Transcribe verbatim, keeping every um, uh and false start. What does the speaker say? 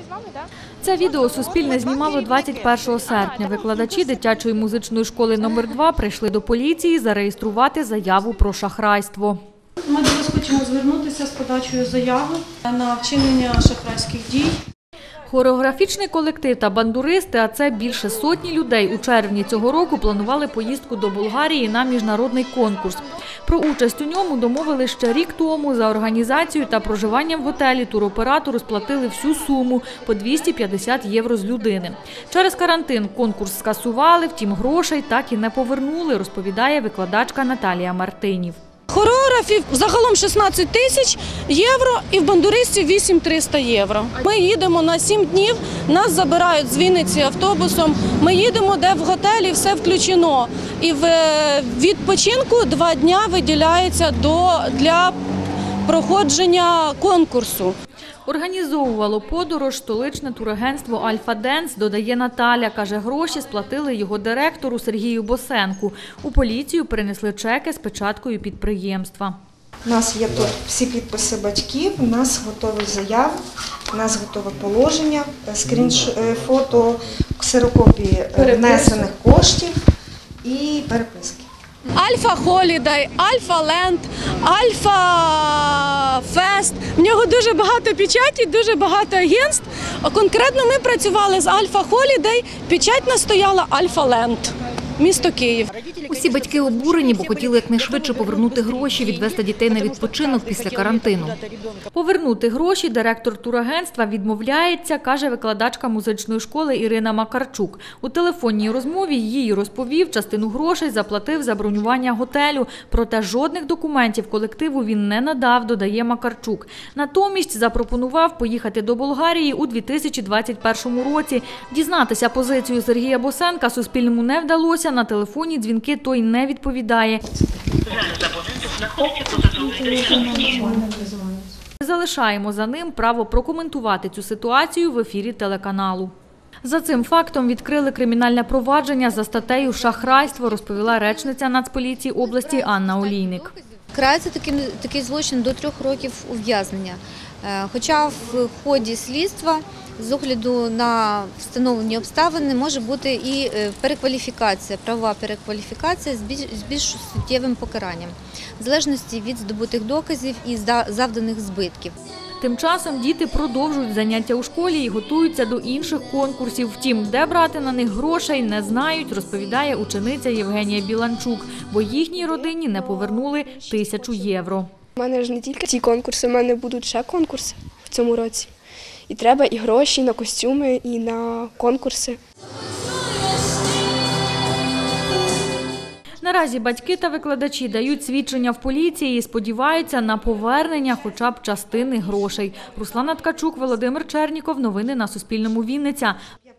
Це відео Суспільне знімало двадцять першого серпня. Викладачі дитячої музичної школи номер два прийшли до поліції зареєструвати заяву про шахрайство. Ми до вас хочемо звернутися з подачею заяви на вчинення шахрайських дій. Хореографічний колектив та бандуристи, а це більше сотні людей, у червні цього року планували поїздку до Болгарії на міжнародний конкурс. Про участь у ньому домовили ще рік тому. За організацію та проживання в готелі туроператору сплатили всю суму – по двісті п'ятдесят євро з людини. Через карантин конкурс скасували, втім грошей так і не повернули, розповідає викладачка Наталія Мартинів. Хореографів загалом шістнадцять тисяч євро і в бандуристів вісім тисяч триста євро. Ми їдемо на сім днів, нас забирають з Вінниці автобусом, ми їдемо, де в готелі все включено. І в відпочинку два дня виділяється до, для проходження конкурсу. Організовувало подорож столичне турагентство «Альфа Денс», додає Наталя. Каже, гроші сплатили його директору Сергію Босенку. У поліцію принесли чеки з печаткою підприємства. У нас є тут всі підписи батьків, у нас готові заяви, у нас готове положення, скріншфото, ксерокопії внесених коштів і переписки. Альфа Холідей, Альфа Ленд, Альфа Фест. В нього дуже багато печаті, дуже багато агентств. Конкретно ми працювали з Альфа Холідей, печать настояла Альфа Ленд, місто Київ. Усі батьки обурені, бо хотіли якнайшвидше повернути гроші, відвести дітей на відпочинок після карантину. Повернути гроші директор турагентства відмовляється, каже викладачка музичної школи Ірина Макарчук. У телефонній розмові їй розповів, частину грошей заплатив за бронювання готелю. Проте жодних документів колективу він не надав, додає Макарчук. Натомість запропонував поїхати до Болгарії у дві тисячі двадцять першому році. Дізнатися позицію Сергія Босенка Суспільному не вдалося. На телефонні дзвінки той не відповідає. Залишаємо за ним право прокоментувати цю ситуацію в ефірі телеканалу. За цим фактом відкрили кримінальне провадження за статтею «Шахрайство», розповіла речниця Нацполіції області Анна Олійник. Карається такий, такий злочин до трьох років ув'язнення. Хоча в ході слідства з огляду на встановлені обставини може бути і перекваліфікація, правова перекваліфікація з більш, з більш суттєвим покаранням, в залежності від здобутих доказів і завданих збитків. Тим часом діти продовжують заняття у школі і готуються до інших конкурсів. Втім, де брати на них грошей, не знають, розповідає учениця Євгенія Біланчук, бо їхній родині не повернули тисячу євро. У мене ж не тільки ці конкурси, у мене будуть ще конкурси в цьому році. І треба і гроші, і на костюми, і на конкурси. Наразі батьки та викладачі дають свідчення в поліції і сподіваються на повернення хоча б частини грошей. Руслана Ткачук, Володимир Черніков. Новини на Суспільному. Вінниця.